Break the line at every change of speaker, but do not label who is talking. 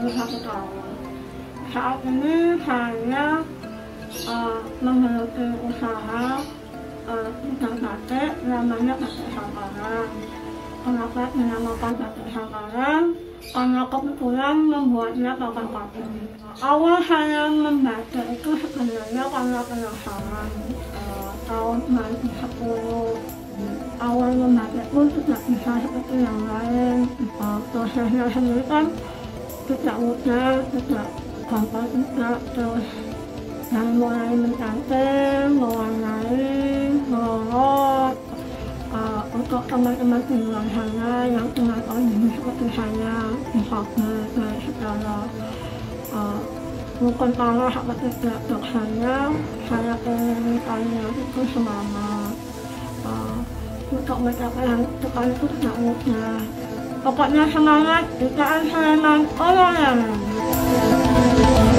tahun. Saat ini saya menggeluti usaha ikan batik, namanya batik Samarang. Kenapa dinamakan batik Samarang? Karena kebetulan membuatnya kapan-kapan. Awal saya membatik itu sebenarnya karena penasaran. Tahun 2010 awal membatik pun tidak bisa seperti yang lain. Prosesnya sendiri kan tidak mudah, tidak gampang juga. Terus dari mulai mencanting, mewarnai, melorot. Untuk teman-teman di luar sana yang ingin origin seperti saya, difabel dari secara mungkin parah atau tidak untuk saya ingin kalian itu semangat. Untuk mencapai hal itu tidak mudah. Pokoknya semangat, jutaan Sleman, orang.